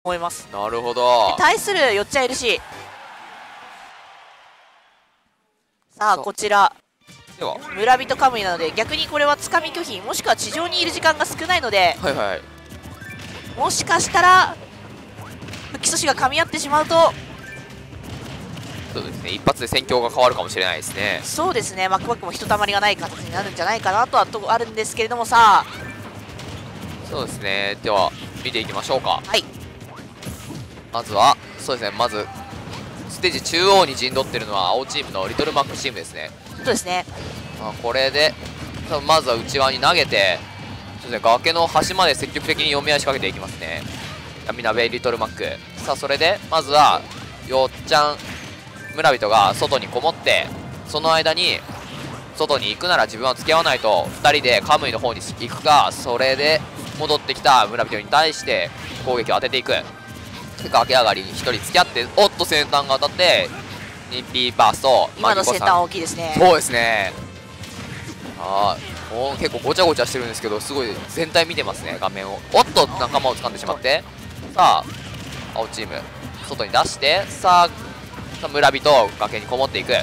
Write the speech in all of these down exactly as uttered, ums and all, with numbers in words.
思います。 なるほど。 対するよっちゃん エルシー、 さあこちらでは村人カムイなので、逆にこれはつかみ拒否もしくは地上にいる時間が少ないので、 はいはい、 もしかしたら復帰阻止が噛み合ってしまうと、 そうですね、一発で戦況が変わるかもしれないですね。 そうですね、マックバックもひとたまりがない形になるんじゃないかなとはとあるんですけれども、さあそうですね、では見ていきましょうか。 はい、 まずはそうですね、まずステージ中央に陣取ってるのは青チームのリトルマックチームですね。 そうですね、 まあ、これでまずは内側に投げて、そうですね、崖の端まで積極的に読み合い仕掛けていきますね、闇鍋リトルマック。さあそれでまずはよっちゃん村人が外にこもって、その間に外に行くなら自分は付き合わないとふたりでカムイの方に行くか、それで戻ってきた村人に対して攻撃を当てていく。崖上がりにひとり付き合って、おっと先端が当たってにピーバースト。 今の先端は大きいですね。 そうですね、ああもう結構ごちゃごちゃしてるんですけど、すごい全体見てますね、画面を。おっと仲間を掴んでしまって、さあ青チーム外に出して、さあ村人崖にこもっていく。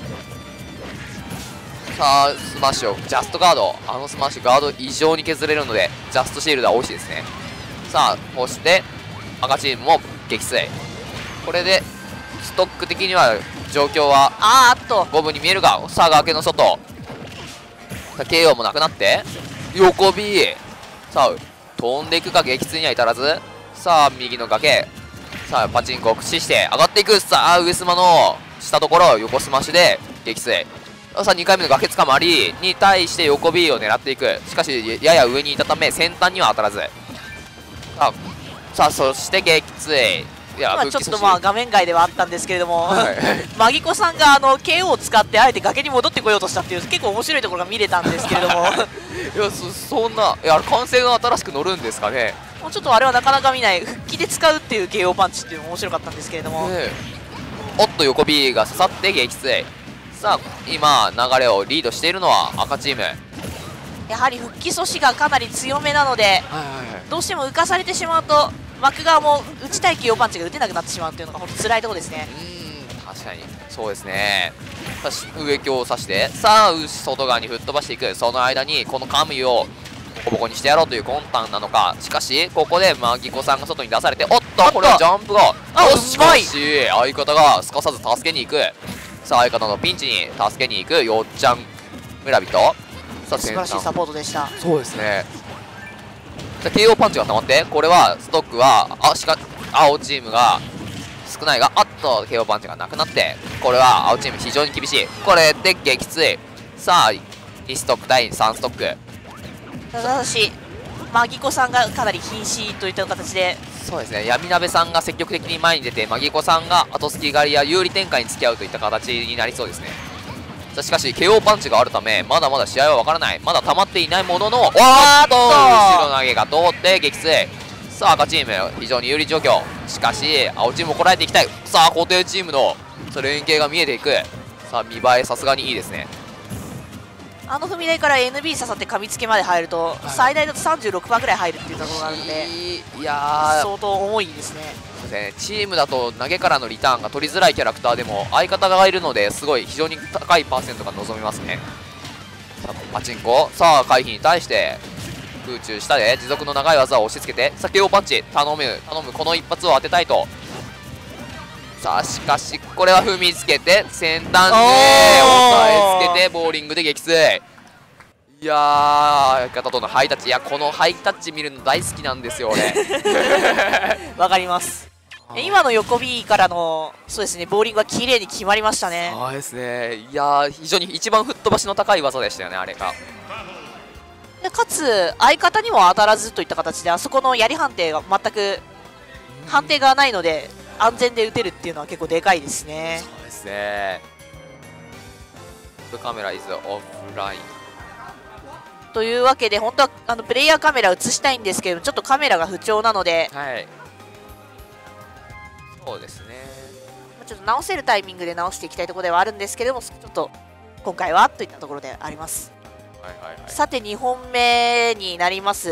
さあスマッシュをジャストガード、あのスマッシュガード異常に削れるのでジャストシールドは美味しいですね。さあこうして赤チームも撃墜。これでストック的には状況はあーっと五分に見えるが、さあ崖の外、さあ ケーオー もなくなって横 B、 さあ飛んでいくか、撃墜には至らず。さあ右の崖、さあパチンコを駆使して上がっていく。さあ上スマの下ところ横スマッシュで撃墜。さあにかいめの崖つかまりに対して横 B を狙っていく。しかしやや上にいたため先端には当たらず。さあさあそして撃墜。いや今ちょっとまあ画面外ではあったんですけれども、 はいマギコさんがあの ケーオー を使ってあえて崖に戻ってこようとしたっていう結構面白いところが見れたんですけれどもいや そ, そんないや完成が新しく乗るんですかね。 もうちょっとあれはなかなか見ない、復帰で使うっていう ケーオー パンチっていうのも面白かったんですけれども、 ね、おっと横 B が刺さって撃墜。さあ今流れをリードしているのは赤チーム。 やはり復帰阻止がかなり強めなので、どうしても浮かされてしまうとマック側も打ちたい ケーオー パンチが打てなくなってしまうっていうのが本当辛いところですね。 うん確かにそうですね。上強を刺して、さあ外側に吹っ飛ばしていく。その間にこのカムイをボコボコにしてやろうという魂胆なのか。しかしここでマギコさんが外に出されて、おっとこれはジャンプがあよし、しかうまいし相方がすかさず助けに行く。さあ相方のピンチに助けに行くよっちゃん村人。さあ素晴らしいサポートでした。 そうですね。ケーオー パンチが溜まって、これはストックはあしか青チームが少ないが、あっと ケーオー パンチがなくなって、これは青チーム非常に厳しい。これで撃墜。さあにストック対さんストック。 ただしマギコさんがかなり瀕死といった形で、 そうですね、闇鍋さんが積極的に前に出て、マギコさんが後付き狩りや有利展開に付き合うといった形になりそうですね。しかし ケーオー パンチがあるためまだまだ試合は分からない。まだ溜まっていないものの、おーっと後ろ投げが通って撃墜。さあ赤チーム非常に有利状況。しかし青チームをこらえていきたい。さあ固定チームの連携が見えていく。さあ見栄えさすがにいいですね。 あの踏み台から エヌビー 刺さって噛みつけまで入ると、はい、最大だと さんじゅうろくパーセント ぐらい入るっていうところがあるので、 いや相当重いですね。 チームだと投げからのリターンが取りづらいキャラクターでも相方がいるのですごい非常に高いパーセントが望めますね。さあパチンコ、さあ回避に対して空中下で持続の長い技を押し付けて、さあ ケーオー パンチ頼む頼む、この一発を当てたいと。さあしかしこれは踏みつけて先端で押さえつけてボーリングで撃墜。いやー相方とのハイタッチ、いやこのハイタッチ見るの大好きなんですよ俺。 わかります。今の横 B からのそうですね、ボーリングは綺麗に決まりましたね。 そうですね、いやー非常に一番吹っ飛ばしの高い技でしたよねあれが。 でかつ相方にも当たらずといった形で、あそこの槍判定が全く判定がないので安全で打てるっていうのは結構でかいですね。 そうですね。カメライズオフラインというわけで、本当はあのプレイヤーカメラ映したいんですけど、ちょっとカメラが不調なので、 はい、そうですね、 ちょっと直せるタイミングで直していきたいところではあるんですけれども、ちょっと今回はといったところであります。 はいはいはい、 さてにほんめになります。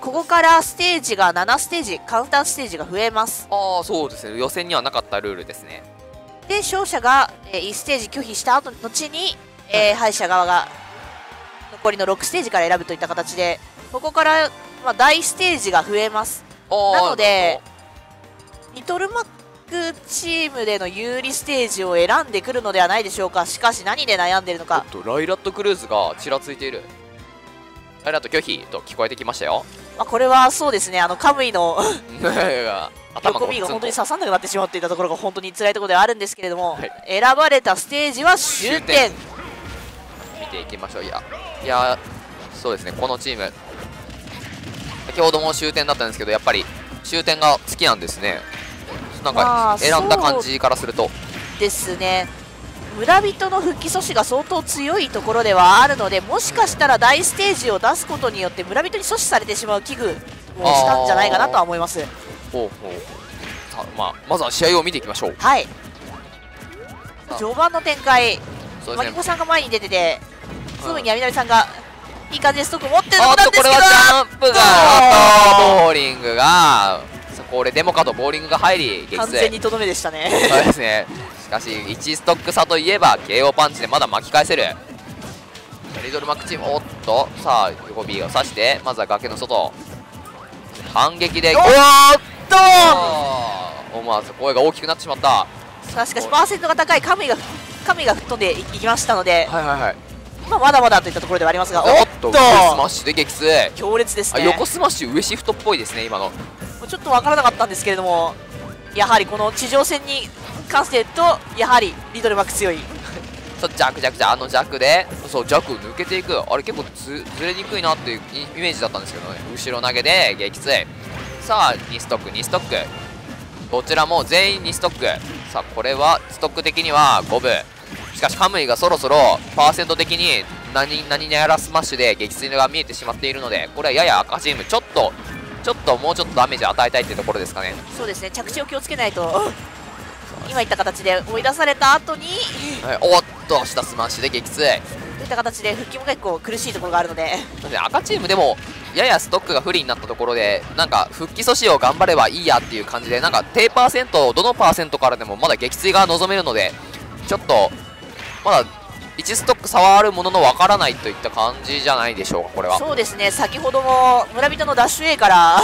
ここからステージがななステージ、カウンターステージが増えます。 ああ、そうですね、予選にはなかったルールですね。 で勝者が、えー、いちステージ拒否した後後に、えー、敗者側が残りのろくステージから選ぶといった形で、ここから、まあ、大ステージが増えます。なのでリトルマックチームでの有利ステージを選んでくるのではないでしょうか。しかし何で悩んでいるのか。 おっとライラットクルーズがちらついている。ライラット拒否と聞こえてきましたよ。 まあ、これはそうですね、あのカムイの頭横 B が本当に刺さんなくなってしまうといったところが本当に辛いところではあるんですけれども、 はい、 選ばれたステージは終点。 見ていきましょう。いやいやそうですね、このチーム先ほども終点だったんですけど、やっぱり終点が好きなんですね。なんか選んだ感じからするとですね、村人の復帰阻止が相当強いところではあるので、もしかしたら大ステージを出すことによって村人に阻止されてしまう危惧をしたんじゃないかなとは思います。 ほうほう。さあ、まあ、まずは試合を見ていきましょう。 はい、序盤の展開、 そうですね、 マキコさんが前に出てて、すぐに闇波さんがいい感じでストック持ってるとこあっとこれなんですけど、 はジャンプがあとボーリングがこれデモかとボーリングが入り撃墜。 完全にとどめでしたね。 そうですね。しかしいちストック差といえば ケーオー パンチでまだ巻き返せるリトルマックチーム。おっとさあ横 B を刺してまずは崖の外反撃で、 おっと思わず声が大きくなってしまった。 しかしパーセントが高いカムイがカムイが吹っ飛んでいきましたので、 はいはいはい、 まあ、まだまだといったところではありますが、 おっと上スマッシュで撃墜。 強烈ですね。 あ横スマッシュ上シフトっぽいですね今の。 ちょっと分からなかったんですけれども、やはりこの地上戦に関して言うとやはりリトルマック強い。 そう弱弱弱あの弱でそう弱抜けていく。あれ結構ずずれにくいなっていうイメージだったんですけどね。後ろ投げで撃墜。さあにストックにストック、どちらも全員にストック。さあこれはストック的には五分。しかしカムイがそろそろパーセント的に何何やらスマッシュで撃墜が見えてしまっているので、これはやや赤チームちょっとちょっともうちょっとダメージを与えたいっていうところですかね。 そうですね、着地を気をつけないと今言った形で追い出された後に、 はい、おっと下スマッシュで撃墜といった形で復帰も結構苦しいところがあるので、 赤チームでもややストックが不利になったところでなんか復帰阻止を頑張ればいいやっていう感じで、なんか低パーセントどのパーセントからでもまだ撃墜が望めるので、ちょっとまだいちストック差はあるものの分からないといった感じじゃないでしょうか。これはそうですね、先ほども村人のダッシュ A から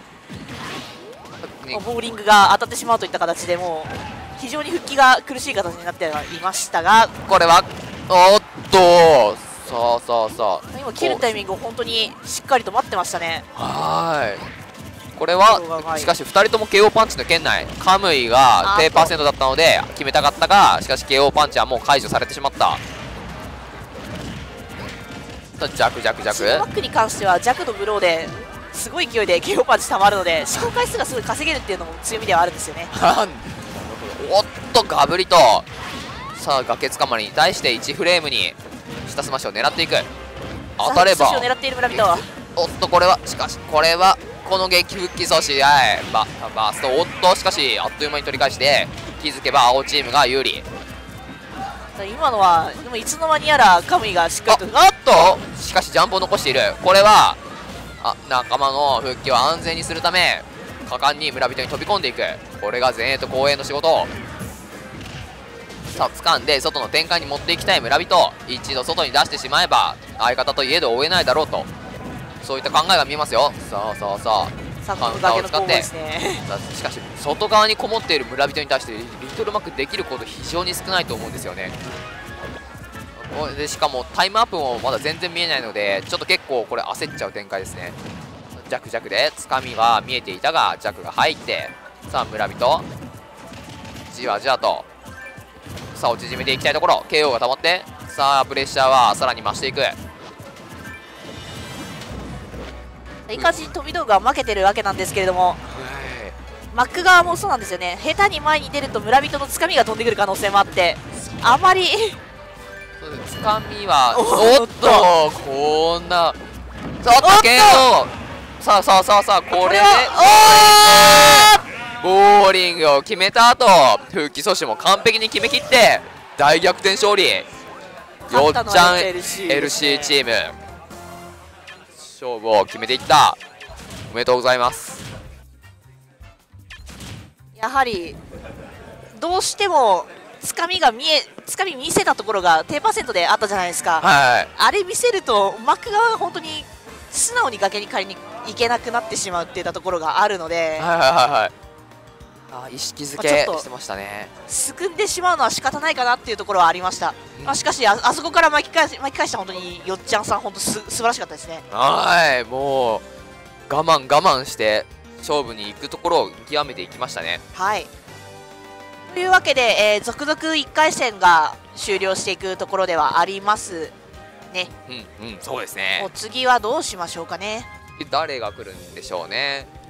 ボーリングが当たってしまうといった形でもう非常に復帰が苦しい形になってはいましたが、 これはおっとさあさあさあ今切るタイミングを本当にしっかりと待ってましたね。 はい、これはしかしふたりとも ケーオー パンチの圏内。カムイが低パーセントだったので決めたかったが、しかし ケーオー パンチはもう解除されてしまった。弱弱弱シーマックに関しては弱のブローですごい勢いで ケーオー パンチたまるので、試行回数がすごい稼げるっていうのも強みではあるんですよね。 おっとガブリとさあ崖つかまりに対していちフレームに下スマッシュを狙っていく。当たればを狙っている村人。 おっとこれはしかしこれはこの撃復帰阻止、はい、ババースト。おっとしかしあっという間に取り返して気づけば青チームが有利。 今のはでもいつの間にやらカムイがしっかりと、 あっとしかしジャンプを残している。これはあ仲間の復帰を安全にするため果敢に村人に飛び込んでいく。これが前衛と後衛の仕事。さあ掴んで外の展開に持っていきたい村人。一度外に出してしまえば相方といえど追えないだろうと、そういった考えが見えますよ。さあさあさあカウンターを使って、しかし外側にこもっている村人に対してリトルマックできること非常に少ないと思うんですよね。でしかもタイムアップもまだ全然見えないので、ちょっと結構これ焦っちゃう展開ですね。弱弱でつかみが見えていたが弱が入って、さあ村人じわじわと差を縮めていきたいところ。 ケーオー が保って、さあプレッシャーはさらに増していく。 いい感じに飛び道具は負けてるわけなんですけれども、マック側もそうなんですよね。下手に前に出ると村人のつかみが飛んでくる可能性もあって、あまりつかみはおっとこんなさあケーオー、さあさあさあさあこれでボーリングを決めた後復帰阻止も完璧に決めきって大逆転勝利。よっちゃん エルシー チーム勝負を決めていった。 おめでとうございます。 やはりどうしてもつかみが見えつかみ見せたところが低パーセントであったじゃないですか。 はい、 あれ見せると幕側が本当に素直に崖に借りに行けなくなってしまうっていったところがあるので、 はいはいはいはい。あ意識づけしてましたね。 すくんでしまうのは仕方ないかなっていうところはありました。うん、まあしかし あ, あそこから巻き返し巻き返した本当によっちゃんさん本当す素晴らしかったですね。 はいもう我慢我慢して勝負に行くところを極めていきましたね。 はいというわけで、えー、続々いっかい戦が終了していくところではありますね。 うんうんそうですね。 お次はどうしましょうかね。 誰が来るんでしょうね。